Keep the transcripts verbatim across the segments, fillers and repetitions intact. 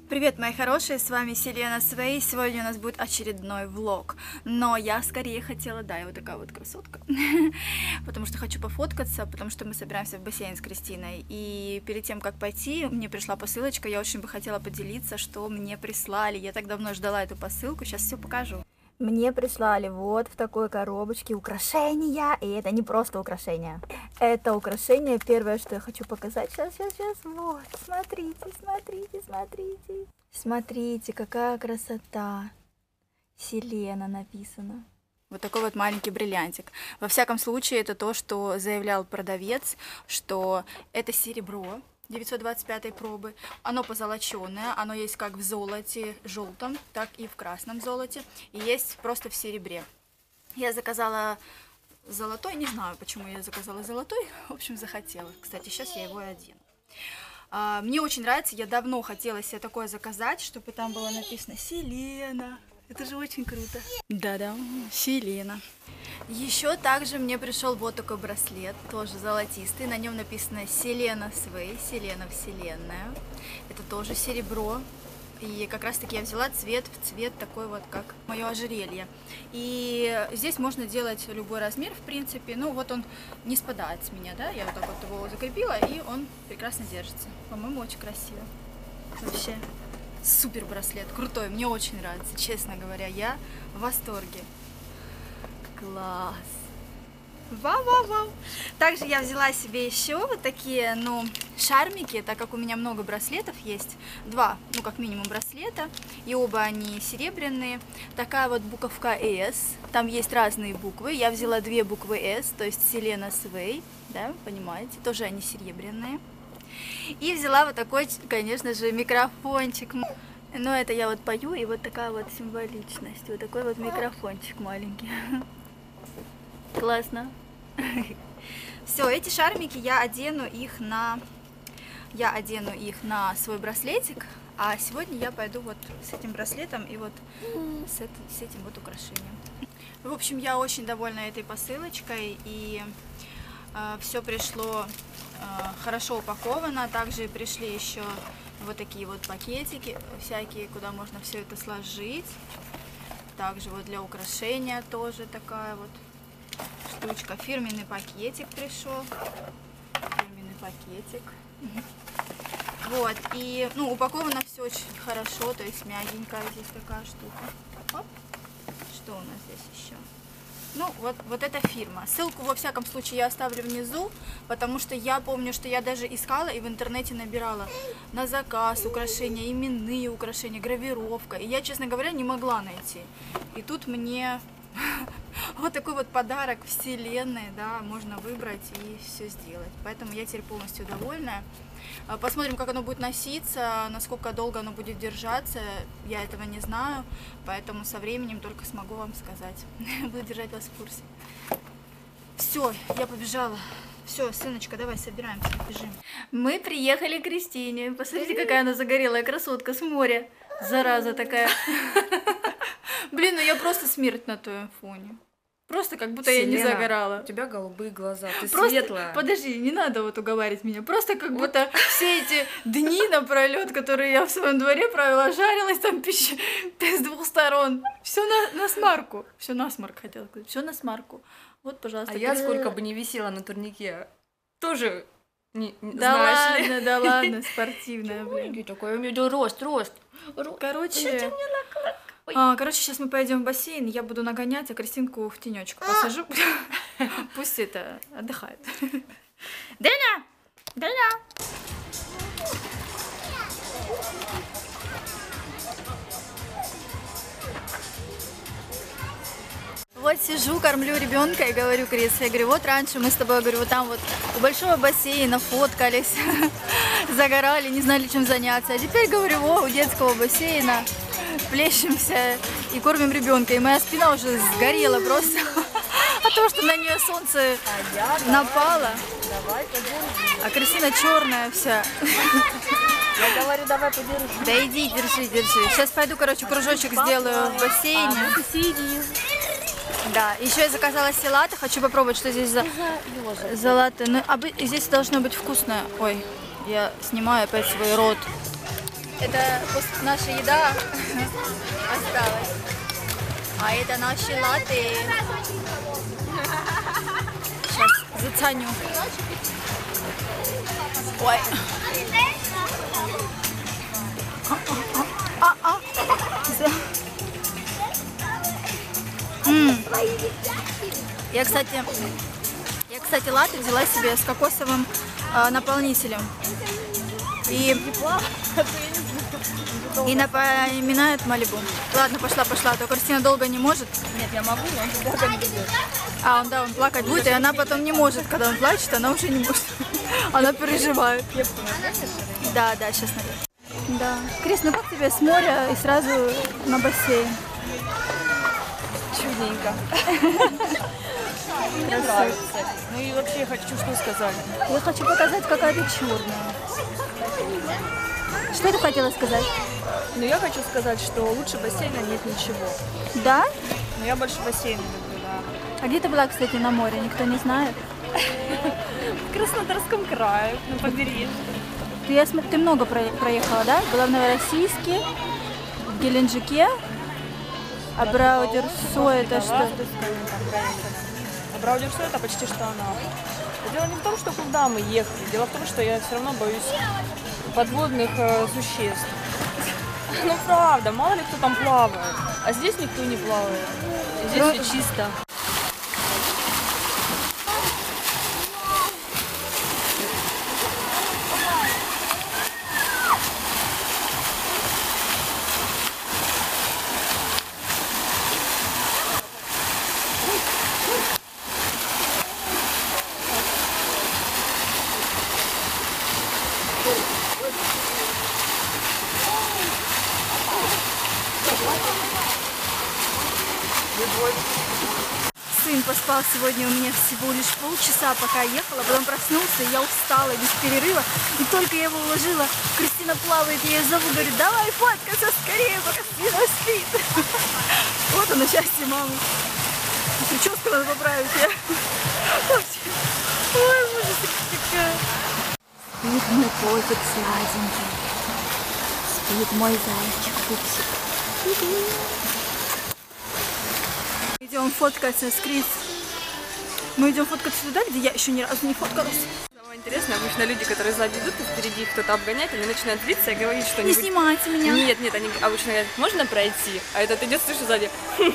Привет, мои хорошие, с вами Селена Свей. Сегодня у нас будет очередной влог. Но я скорее хотела, да, я вот такая вот красотка, потому что хочу пофоткаться, потому что мы собираемся в бассейн с Кристиной. И перед тем, как пойти, мне пришла посылочка, я очень бы хотела поделиться, что мне прислали. Я так давно ждала эту посылку, сейчас все покажу. Мне прислали вот в такой коробочке украшения, и это не просто украшения. Это украшение, первое, что я хочу показать. Сейчас, сейчас, сейчас. Вот, смотрите, смотрите, смотрите. Смотрите, какая красота. Селена написано. Вот такой вот маленький бриллиантик. Во всяком случае, это то, что заявлял продавец, что это серебро девятьсот двадцать пятой пробы. Оно позолоченное, оно есть как в золоте желтом, так и в красном золоте, и есть просто в серебре. Я заказала золотой, не знаю, почему я заказала золотой, в общем, захотела. Кстати, сейчас я его и одену. А, мне очень нравится, я давно хотела себе такое заказать, чтобы там было написано «Селена». Это же очень круто. Да-да, Селена. Еще также мне пришел вот такой браслет, тоже золотистый. На нем написано «Селена Свей», «Селена Вселенная». Это тоже серебро. И как раз таки я взяла цвет в цвет такой вот, как мое ожерелье. И здесь можно делать любой размер, в принципе. Ну вот он не спадает с меня, да? Я вот так вот его закрепила, и он прекрасно держится. По-моему, очень красиво. Вообще. Супер браслет, крутой, мне очень нравится, честно говоря, я в восторге. Класс! Вау-вау-вау! Также я взяла себе еще вот такие, ну, шармики, так как у меня много браслетов есть. Два, ну, как минимум, браслета, и оба они серебряные. Такая вот буковка S, там есть разные буквы. Я взяла две буквы S, то есть Селена Свей, да, понимаете, тоже они серебряные. И взяла вот такой, конечно же, микрофончик. Но это я вот пою, и вот такая вот символичность. Вот такой вот микрофончик маленький. Классно. Все, эти шармики я одену их на... Я одену их на свой браслетик. А сегодня я пойду вот с этим браслетом и вот с, это, с этим вот украшением. В общем, я очень довольна этой посылочкой. И э, все пришло... хорошо упаковано. Также пришли еще вот такие вот пакетики всякие, куда можно все это сложить. Также вот для украшения тоже такая вот штучка. Фирменный пакетик пришел. Фирменный пакетик. Вот. И ну, упаковано все очень хорошо, то есть мягенькая здесь такая штука. Оп. Что у нас здесь еще? Ну, вот, вот эта фирма. Ссылку, во всяком случае, я оставлю внизу, потому что я помню, что я даже искала и в интернете набирала на заказ украшения, именные украшения, гравировка. И я, честно говоря, не могла найти. И тут мне вот такой вот подарок вселенной, да, можно выбрать и все сделать. Поэтому я теперь полностью довольна. Посмотрим, как оно будет носиться, насколько долго оно будет держаться, я этого не знаю, поэтому со временем только смогу вам сказать. Буду держать вас в курсе. Все, я побежала. Все, сыночка, давай собираемся, бежим. Мы приехали к Кристине. Посмотрите, какая она загорелая красотка с моря. Зараза такая. Блин, ну я просто смерть на твоем фоне. Просто как будто Селена, я не загорала. У тебя голубые глаза, ты просто, светлая. Подожди, не надо вот уговаривать меня. Просто как вот. Будто все эти дни напролет, которые я в своем дворе провела, жарилась там пища с двух сторон. Все на, на смарку. Все на смарк, хотела сказать. Все на смарку. Вот, пожалуйста. А я сколько бы не висела на турнике, тоже не, не да знаешь ладно, ли. Да ладно, спортивная, блин. Такой у меня рост, рост. Короче... А, короче, сейчас мы пойдем в бассейн, я буду нагонять, а Кристинку в тенечку посажу. Пусть это отдыхает. Дэня! Дэня! Вот сижу, кормлю ребенка и говорю Крис, я говорю, вот раньше мы с тобой, говорю, вот там вот у большого бассейна фоткались, загорали, не знали, чем заняться. А теперь, говорю, о, у детского бассейна плещемся и кормим ребенка. И моя спина уже сгорела просто от того, что на нее солнце напало. А Кристина черная вся. Я говорю, давай подержи. Да иди, держи, держи. Сейчас пойду, короче, кружочек сделаю в бассейне. Да, еще я заказала селата, хочу попробовать, что здесь за, за латте. Ну, а здесь должно быть вкусное. Ой, я снимаю опять свой рот. Это наша еда осталась. А это наши латте. Сейчас заценю. Ой. А, а. М. Я, кстати, я, кстати, латте взяла себе с кокосовым э, наполнителем. И, и напоминает Малибу. Ладно, пошла, пошла, а то Кристина долго не может. Нет, я могу, но он долго не будет. А, он, да, он плакать будет, и она потом не может. Когда он плачет, она уже не может. Она переживает. Да, да, сейчас наверное. Да. Крис, ну как тебе с моря и сразу на бассейн? Чудненько. Мне нравится. Ну и вообще я хочу что сказать. Я хочу показать, какая ты черная. Что ты хотела сказать? Ну я хочу сказать, что лучше бассейна нет ничего. Да? Но я больше бассейна люблю, да. А где ты была, кстати, на море? Никто не знает? В Краснодарском крае, на побережье. Ты, я смотрю, ты много про- проехала, да? Была в Новороссийске, в Геленджике, а Браудерсо это что? А Браудерсо это почти что она. Дело не в том, что куда мы ехали. Дело в том, что я все равно боюсь подводных э, существ. Ну правда, мало ли кто там плавает. А здесь никто не плавает. Здесь Про- все чисто. Сын поспал сегодня у меня всего лишь полчаса, пока я ехала, потом проснулся, и я устала без перерыва. И только я его уложила, Кристина плавает, я ее зову, говорю, давай фоткаться скорее, пока Кристина спит. Вот оно, счастье мамы. Прическу надо поправить. Я. Ой, ужас какая. Спит мой котик сладенький. Спит мой зайчик пупсик. Идем фоткаться с Крис. Мы идем фоткаться туда, где я еще ни разу не фоткалась. Самое интересное, обычно люди, которые сзади идут, и впереди их кто-то обгоняет, они начинают злиться и говорить что-нибудь. Не снимайте меня. Нет, нет, они обычно говорят, можно пройти? А этот идет, слышу сзади.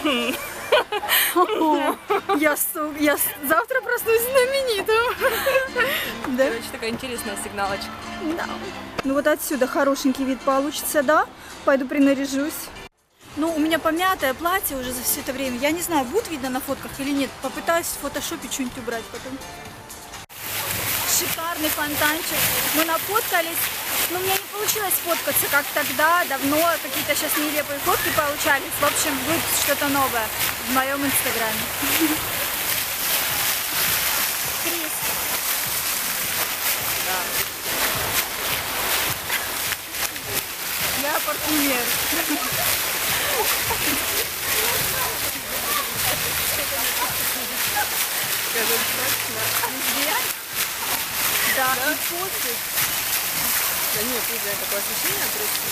Я, су- я с- завтра проснусь знаменитым. Да? Короче, такая интересная сигналочка. Да. Ну вот отсюда хорошенький вид получится, да? Пойду принаряжусь. Ну, у меня помятое платье уже за все это время. Я не знаю, будет видно на фотках или нет. Попытаюсь в фотошопе что-нибудь убрать потом. Шикарный фонтанчик. Мы нафоткались. Но у меня не получилось фоткаться, как тогда, давно. Какие-то сейчас нелепые фотки получались. В общем, будет что-то новое в моем инстаграме. Крис. Я парфюмер. Везде? Да, и пофиг. Да нет, видно, такое ощущение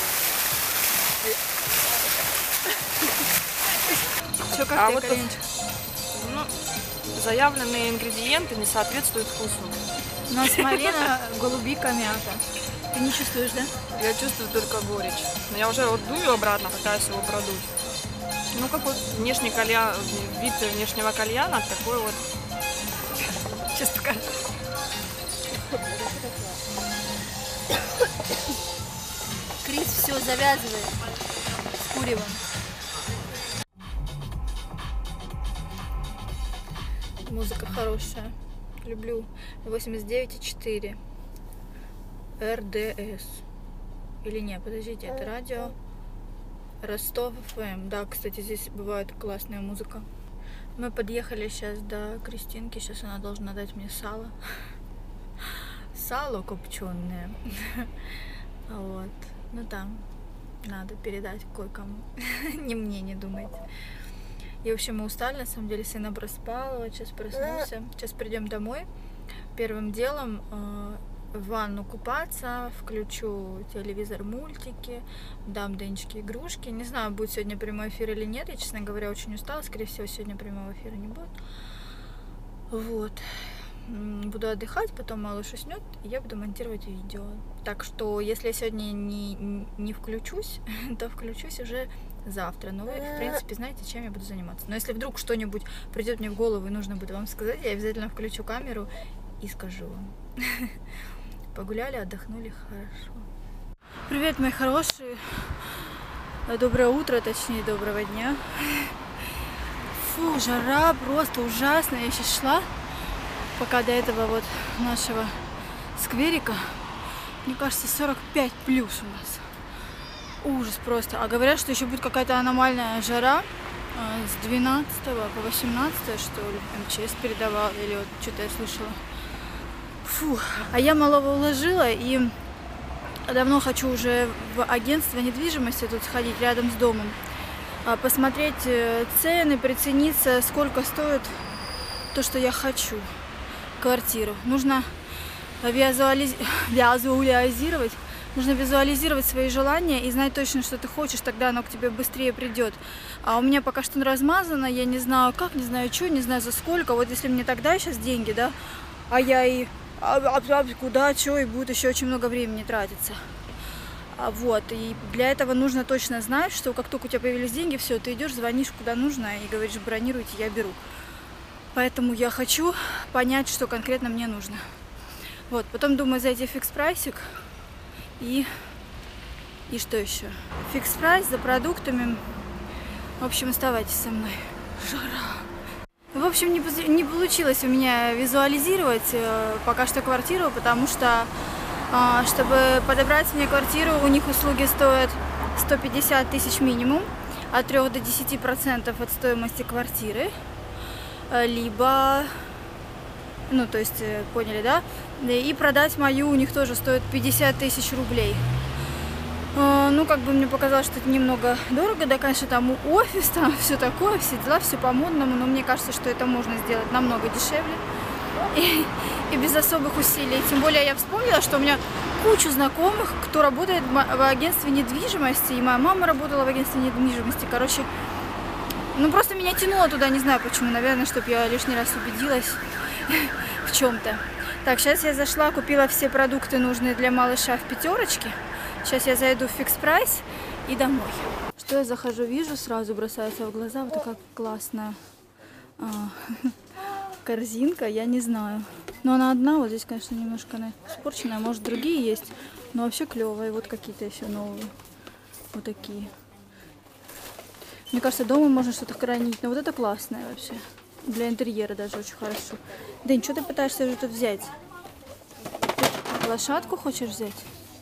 красивое. Что, как А ты, вот тут- Кариночка? Ну, заявленные ингредиенты не соответствуют вкусу. У нас малина, голубика, мята. Ты не чувствуешь, да? Я чувствую только горечь. Но я уже вот дую обратно, пытаюсь его продуть. Ну, как вот внешний кальян, вид внешнего кальяна, такой вот. Сейчас покажу. Крис все завязывает с куревом. Музыка хорошая. Люблю. восемьдесят девять и четыре. эр дэ эс. Или нет, подождите, это радио Ростов эф эм. Да, кстати, здесь бывает классная музыка. Мы подъехали сейчас до Кристинки. Сейчас она должна дать мне сало. Сало копченое. Вот. Ну там надо передать кое-кому. Не мне, не думайте. И, в общем, мы устали, на самом деле, сына проспал, вот сейчас проснулся. Сейчас придем домой. Первым делом э, в ванну купаться, включу телевизор, мультики, дам Денечке игрушки. Не знаю, будет сегодня прямой эфир или нет. Я, честно говоря, очень устала. Скорее всего, сегодня прямого эфира не будет. Вот. Буду отдыхать, потом малыш уснет, и я буду монтировать видео. Так что, если я сегодня не, не включусь, то включусь уже завтра. Но вы, в принципе, знаете, чем я буду заниматься. Но если вдруг что-нибудь придет мне в голову и нужно будет вам сказать, я обязательно включу камеру и скажу вам. Погуляли, отдохнули, хорошо. Привет, мои хорошие. Доброе утро, точнее, доброго дня. Фу, жара просто ужасная. Я сейчас шла, пока до этого вот нашего скверика, мне кажется, сорок пять плюс у нас. Ужас просто. А говорят, что еще будет какая-то аномальная жара с двенадцатого по восемнадцатое, что ли, эм че эс передавал, или вот что-то я слышала. Фу. А я малого уложила, и давно хочу уже в агентство недвижимости тут сходить рядом с домом, посмотреть цены, прицениться, сколько стоит то, что я хочу. Квартиру. Нужно визуализ... визуализировать, нужно визуализировать свои желания и знать точно, что ты хочешь, тогда оно к тебе быстрее придет. А у меня пока что размазано, я не знаю как, не знаю что, не знаю за сколько. Вот если мне тогда сейчас деньги, да, а я и а, а, а, куда, что, и будет еще очень много времени тратиться. А вот, и для этого нужно точно знать, что как только у тебя появились деньги, все, ты идешь, звонишь куда нужно и говоришь, бронируйте, я беру. Поэтому я хочу понять, что конкретно мне нужно. Вот, потом думаю зайти в фикс-прайсик и... И что еще? Фикс-прайс за продуктами. В общем, оставайтесь со мной. Жара. В общем, не, не получилось у меня визуализировать э, пока что квартиру, потому что, э, чтобы подобрать мне квартиру, у них услуги стоят сто пятьдесят тысяч минимум, от трёх до десяти процентов от стоимости квартиры. Либо, ну, то есть, поняли, да? И продать мою у них тоже стоит пятьдесят тысяч рублей. Ну, как бы мне показалось, что это немного дорого, да, конечно, там офис, там все такое, все дела, все по-модному, но мне кажется, что это можно сделать намного дешевле и, и без особых усилий. Тем более я вспомнила, что у меня кучу знакомых, кто работает в агентстве недвижимости, и моя мама работала в агентстве недвижимости, короче. Ну, просто меня тянуло туда, не знаю почему, наверное, чтобы я лишний раз убедилась в чем-то. Так, сейчас я зашла, купила все продукты, нужные для малыша в пятерочке. Сейчас я зайду в фикс-прайс и домой. Что я захожу, вижу, сразу бросается в глаза вот такая классная а, корзинка, я не знаю. Но она одна, вот здесь, конечно, немножко она испорченная, может, другие есть, но вообще клевые. Вот какие-то еще новые, вот такие. Мне кажется, дома можно что-то хранить, но вот это классное вообще. Для интерьера даже очень хорошо. Дэн, что ты пытаешься уже тут взять? Ты лошадку хочешь взять?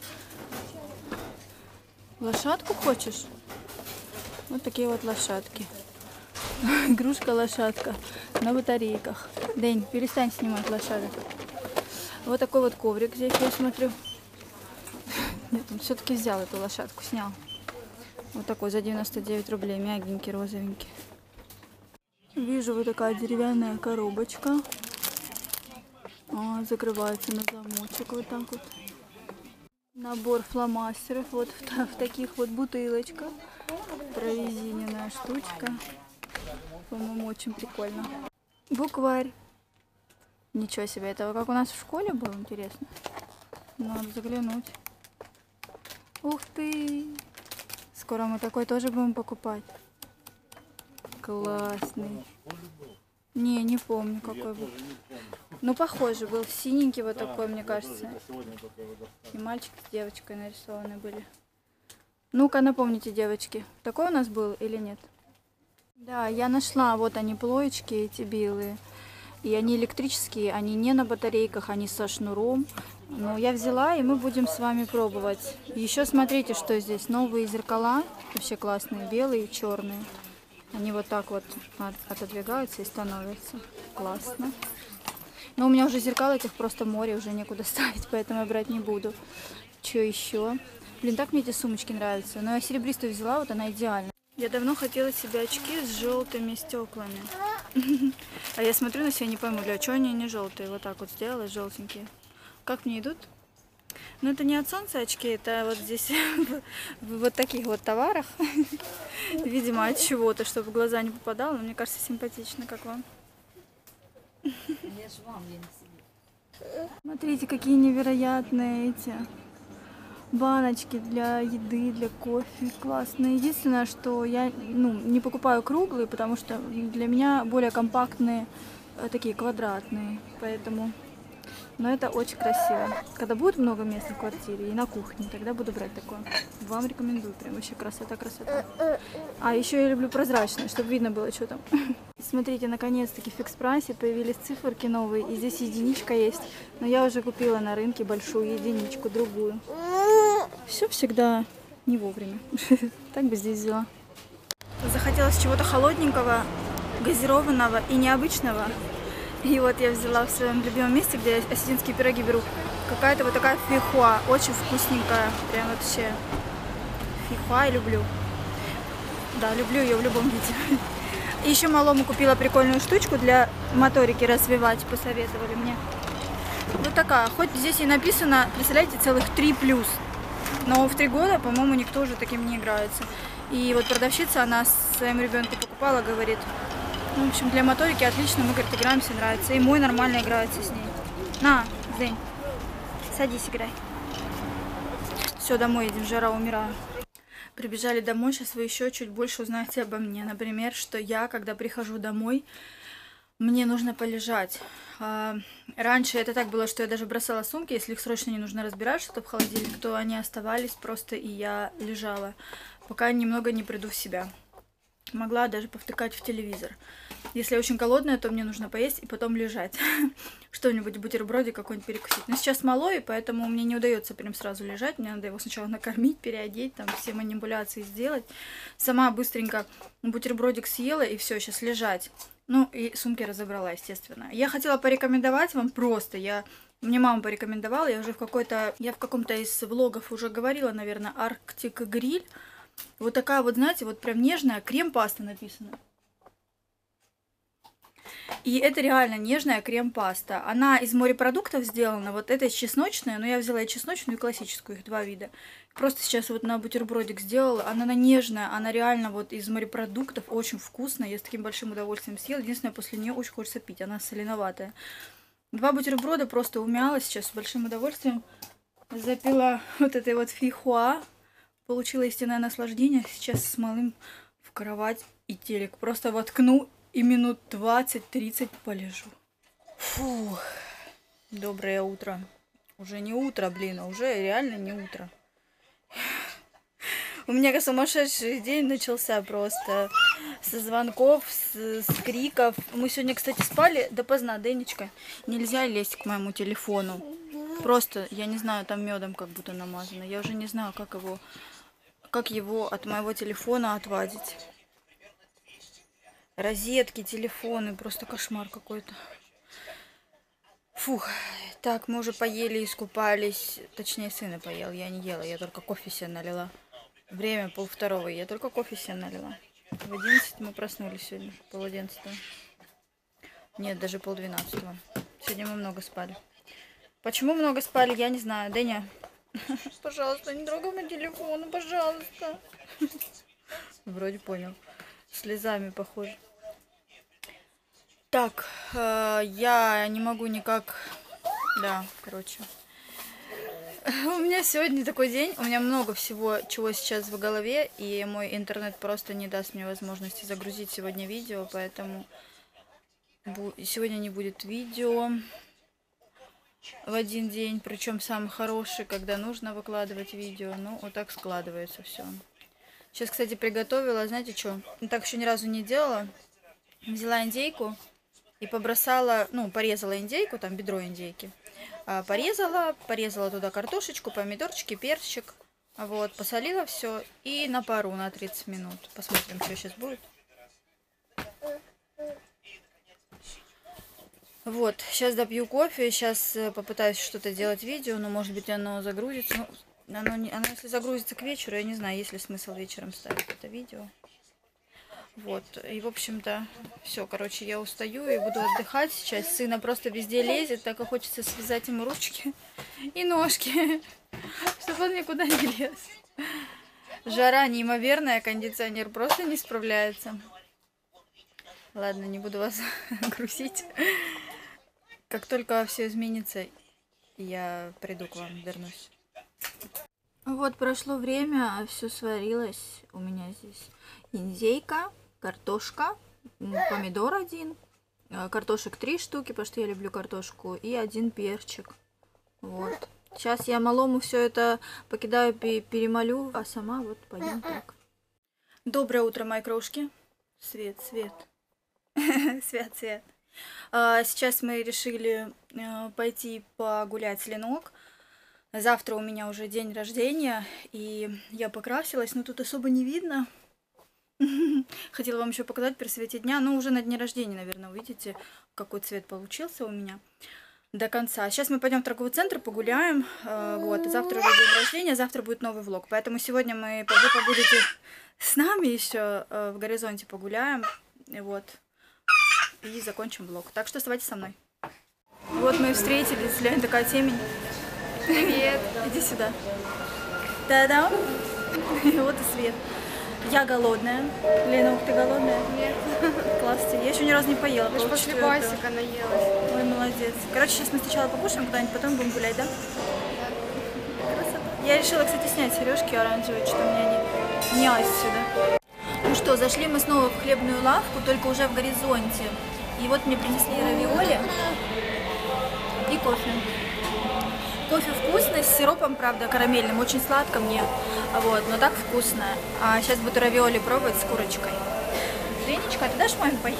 Лошадку хочешь? Вот такие вот лошадки. Игрушка-лошадка на батарейках. Дэн, перестань снимать лошадок. Вот такой вот коврик здесь, я смотрю. Нет, он все-таки взял эту лошадку, снял. Вот такой за девяносто девять рублей, мягенький, розовенький. Вижу вот такая деревянная коробочка. А, закрывается на замочек вот так вот. Набор фломастеров вот в, в таких вот бутылочках. Прорезиненная штучка. По-моему, очень прикольно. Букварь. Ничего себе, это как у нас в школе было, интересно. Надо заглянуть. Ух ты! Скоро мы такой тоже будем покупать. Классный. Не, не помню, какой был. Ну, похожий был. Синенький вот такой, мне кажется. И мальчик с девочкой нарисованы были. Ну-ка, напомните, девочки, такой у нас был или нет? Да, я нашла, вот они, плоечки эти белые. И они электрические, они не на батарейках, они со шнуром. Ну, я взяла, и мы будем с вами пробовать. Еще смотрите, что здесь. Новые зеркала, вообще классные, белые и черные. Они вот так вот отодвигаются и становятся. Классно. Но у меня уже зеркал этих просто море, уже некуда ставить, поэтому я брать не буду. Что еще? Блин, так мне эти сумочки нравятся. Но я серебристую взяла, вот она идеальна. Я давно хотела себе очки с желтыми стеклами. А я смотрю на себя, не пойму, для чего они не желтые. Вот так вот сделала, желтенькие. Как мне идут? Но это не от солнца очки, это вот здесь в вот таких вот товарах. Видимо, от чего-то, чтобы в глаза не попадало. Но мне кажется, симпатично, как вам. Смотрите, какие невероятные эти баночки для еды, для кофе. Классные. Единственное, что я ну, не покупаю круглые, потому что для меня более компактные, такие квадратные. Поэтому... Но это очень красиво. Когда будет много места в квартире и на кухне, тогда буду брать такое. Вам рекомендую. Прям вообще красота-красота. А еще я люблю прозрачное, чтобы видно было, что там. Смотрите, наконец-таки в фикс-прайсе появились циферки новые. И здесь единичка есть. Но я уже купила на рынке большую единичку, другую. Все всегда не вовремя. Так бы здесь взяла. Захотелось чего-то холодненького, газированного и необычного. И вот я взяла в своем любимом месте, где я осетинские пироги беру, какая-то вот такая фейхуа, очень вкусненькая, прям вообще. Фейхуа я люблю. Да, люблю ее в любом виде. И еще малому купила прикольную штучку для моторики развивать, посоветовали мне. Вот такая, хоть здесь и написано, представляете, целых три плюс. Но в три года, по-моему, никто уже таким не играется. И вот продавщица, она своему ребенку покупала, говорит... В общем, для моторики отлично, мы, говорит, играемся, нравится. И мой нормально играется с ней. На, Зень, садись, играй. Все, домой едем, жара, умираю. Прибежали домой, сейчас вы еще чуть больше узнаете обо мне. Например, что я, когда прихожу домой, мне нужно полежать. Раньше это так было, что я даже бросала сумки, если их срочно не нужно разбирать, что-то в холодильник, то они оставались просто, и я лежала, пока немного не приду в себя. Могла даже повтыкать в телевизор. Если я очень голодная, то мне нужно поесть и потом лежать. Что-нибудь, бутербродик какой-нибудь перекусить. Но сейчас малой, поэтому мне не удается прям сразу лежать. Мне надо его сначала накормить, переодеть, там все манипуляции сделать. Сама быстренько бутербродик съела и все, сейчас лежать. Ну и сумки разобрала, естественно. Я хотела порекомендовать вам просто. Я... Мне мама порекомендовала, я уже в какой-то... Я в каком-то из влогов уже говорила, наверное, Arctic Grill. Вот такая вот, знаете, вот прям нежная крем-паста написано. И это реально нежная крем-паста. Она из морепродуктов сделана. Вот эта чесночная, но я взяла и чесночную, и классическую, их два вида. Просто сейчас вот на бутербродик сделала. Она, она нежная, она реально вот из морепродуктов, очень вкусная. Я с таким большим удовольствием съела. Единственное, после нее очень хочется пить, она соленоватая. Два бутерброда просто умяла сейчас с большим удовольствием. Запила вот этой вот фейхуа. Получила истинное наслаждение. Сейчас с малым в кровать и телек. Просто воткну и минут двадцать-тридцать полежу. Фух. Доброе утро. Уже не утро, блин, а уже реально не утро. У меня как сумасшедший день начался просто. Со звонков, с, с криков. Мы сегодня, кстати, спали допоздна, Денечка. Нельзя лезть к моему телефону. Просто, я не знаю, там медом как будто намазано. Я уже не знаю, как его... Как его от моего телефона отвадить. Розетки, телефоны, просто кошмар какой-то. Фух. Так, мы уже поели, искупались. Точнее, сына поел, я не ела, я только кофе себе налила. Время полвторого, я только кофе себе налила. В одиннадцать мы проснулись сегодня, пол одиннадцатого. Нет, даже полдвенадцатого. Сегодня мы много спали. Почему много спали, я не знаю. Дэня, пожалуйста, не трогай мой телефон, пожалуйста. Вроде понял. Слезами похоже. Так, э, я не могу никак... Да, короче. У меня сегодня такой день, у меня много всего, чего сейчас в голове, и мой интернет просто не даст мне возможности загрузить сегодня видео, поэтому сегодня не будет видео в один день, причем самый хороший, когда нужно выкладывать видео. Ну, вот так складывается все. Сейчас, кстати, приготовила, знаете что, так еще ни разу не делала. Взяла индейку и побросала, ну, порезала индейку, там бедро индейки. Порезала, порезала туда картошечку, помидорчики, перчик. Вот, посолила все и на пару на тридцать минут. Посмотрим, что сейчас будет. Вот, сейчас допью кофе, сейчас попытаюсь что-то делать видео, но может быть оно загрузится. Ну, оно, не, оно если загрузится к вечеру, я не знаю, есть ли смысл вечером ставить это видео. Вот, и, в общем-то, все, короче, я устаю и буду отдыхать сейчас. Сына просто везде лезет, так и хочется связать ему ручки и ножки, чтобы он никуда не лез. Жара неимоверная, кондиционер просто не справляется. Ладно, не буду вас грузить. Как только все изменится, я приду к вам, вернусь. Вот прошло время, все сварилось. У меня здесь индейка, картошка, помидор один, картошек три штуки, потому что я люблю картошку, и один перчик. Вот. Сейчас я малому все это покидаю, перемолю, а сама вот пойдем так. Доброе утро, мои крошки. Свет, свет. Свет, свет. Сейчас мы решили пойти погулять с Ленок. Завтра у меня уже день рождения, и я покрасилась, но тут особо не видно. Хотела вам еще показать при свете дня, но уже на дне рождения, наверное, увидите, какой цвет получился у меня до конца. Сейчас мы пойдем в торговый центр, погуляем, вот, и завтра уже день рождения, завтра будет новый влог, поэтому сегодня мы, вы побудете с нами еще в горизонте погуляем, вот, и закончим влог. Так что оставайтесь со мной. Вот мы и встретились, глянь, такая темень. Привет. Иди сюда. Та-дам. И вот и свет. Я голодная. Лена, ты голодная? Нет. Класс, я еще ни разу не поела. Я же после басика наелась. Ой, молодец. Короче, сейчас мы сначала покушаем куда-нибудь, потом будем гулять, да? Красота. Я решила, кстати, снять сережки оранжевые, что у меня не, не ась сюда. Ну что, зашли мы снова в хлебную лавку, только уже в горизонте. И вот мне принесли равиоли и кофе. Кофе вкусный, с сиропом, правда, карамельным, очень сладко мне, вот, но так вкусно. А сейчас буду равиоли пробовать с курочкой. Ленечка, а ты дашь маме поесть?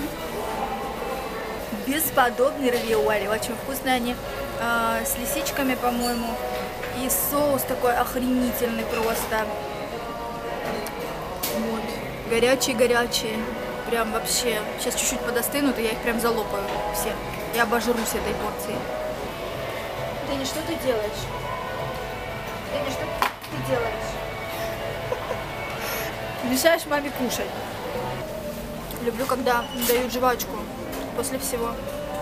Бесподобные равиоли, очень вкусные они, э, с лисичками, по-моему, и соус такой охренительный просто. Вот, горячие-горячие, прям вообще. Сейчас чуть-чуть подостынут, и я их прям залопаю все. Я обожрусь этой порцией. Дэнни, что ты делаешь? Дэнни, что ты делаешь? Мешаешь маме кушать. Люблю, когда дают жвачку после всего.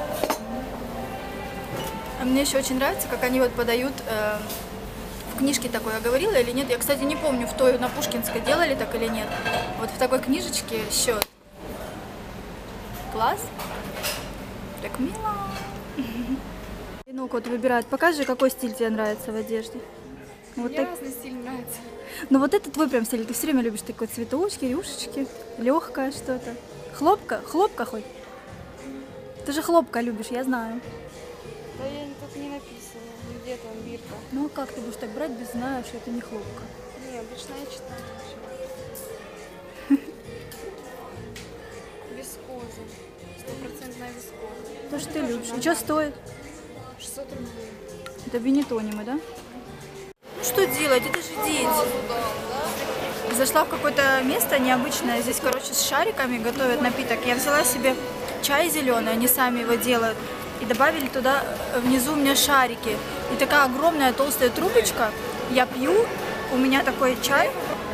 А мне еще очень нравится, как они вот подают э, в книжке такой. Я говорила или нет? Я, кстати, не помню, в той на Пушкинской делали так или нет. Вот в такой книжечке счет. Класс. Так мило. Ну, кот выбирает. Покажи, какой стиль тебе нравится в одежде. Вот Мне так... разный стиль нравится. Ну вот это твой прям стиль. Ты все время любишь такой цветочки, рюшечки, легкое что-то. Хлопка? Хлопка хоть? Ты же хлопка любишь, я знаю. Да я тут не написано, где там бирка. Ну а как ты будешь так брать, без знаешь, что это не хлопка? Не, обычно я читаю. Вискоза. Стопроцентная вискоза. То, что ты любишь. И что стоит? шестьсот рублей. Это бинетонимы, да? Ну что делать? Это же дети. Зашла в какое-то место необычное. Здесь, короче, с шариками готовят напиток. Я взяла себе чай зеленый, они сами его делают. И добавили туда внизу у меня шарики. И такая огромная толстая трубочка. Я пью, у меня такой чай.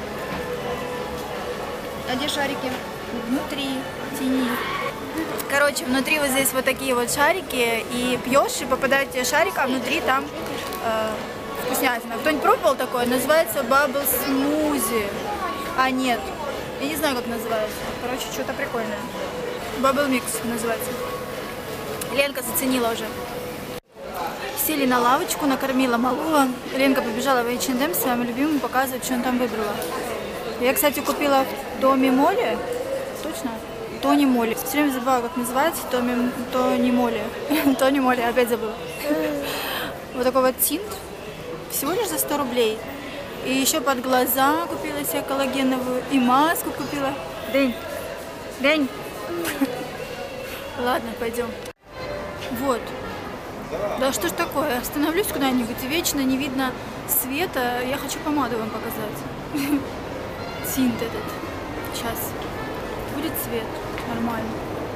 А где шарики? Внутри, тени. Короче, внутри вот здесь вот такие вот шарики. И пьешь, и попадает тебе шарик, а внутри там э, вкуснятина. Кто-нибудь пробовал такое? Называется Bubble Smoothie. А, нет. Я не знаю, как называется. Короче, что-то прикольное. Bubble Mix называется. Ленка заценила уже. Сели на лавочку, накормила малого. Ленка побежала в эйч энд эм с своим любимым показывать, что он там выбрала. Я, кстати, купила в Томи Молли. Точно? Тони Молли. Все время забываю, как называется. Томи, Тони Молли. Тони Молли, опять забыла. Вот такой вот тинт. Всего лишь за сто рублей. И еще под глаза купила себе коллагеновую. И маску купила. Дэнь. Дэнь. Ладно, пойдем. Вот. Да что ж такое? Остановлюсь куда-нибудь. Вечно не видно света. Я хочу помаду вам показать. Тинт этот. Сейчас. Будет свет. Нормально.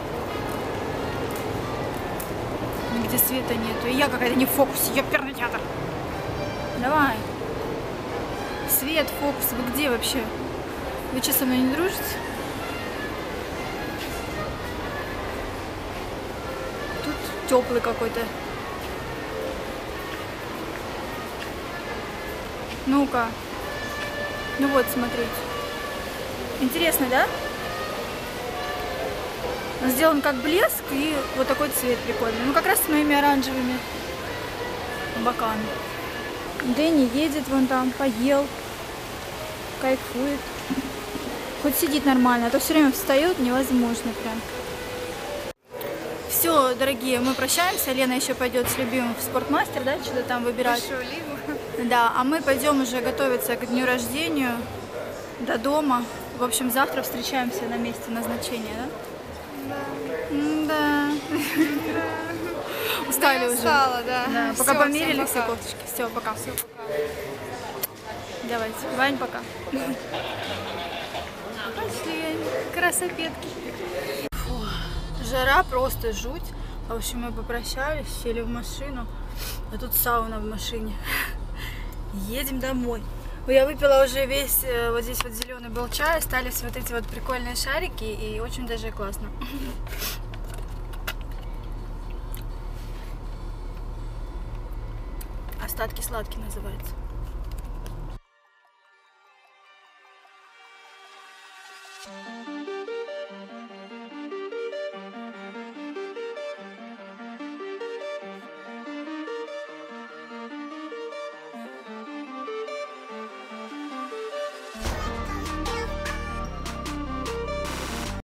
Нигде света нету. И я какая-то не в фокусе. Ёперный театр. Давай. Свет, фокус. Вы где вообще? Вы что, со мной не дружите? теплый какой-то. Ну-ка. Ну вот, смотрите. Интересно, да? Он сделан как блеск и вот такой цвет прикольный. Ну, как раз с моими оранжевыми боками. Дэнни едет вон там, поел, кайфует. Хоть сидит нормально, а то все время встает, невозможно прям. Все, дорогие, мы прощаемся. Лена еще пойдет с любимым в спортмастер, да, что-то там выбирать. Да, а мы пойдем уже готовиться к дню рождения до дома. В общем, завтра встречаемся на месте назначения, да? Да. Устали уже. Устала, да. Да, пока Всё, померили всем все пока. кофточки. Все, пока. Всё, пока. Давайте. Вань, пока. Пошли, красопетки. Фу, жара просто жуть. В общем, мы попрощались, сели в машину. А тут сауна в машине. Едем домой. Я выпила уже весь, вот здесь вот зеленый был чай, остались вот эти вот прикольные шарики, и очень даже классно. Остатки сладкие называется. Thank you.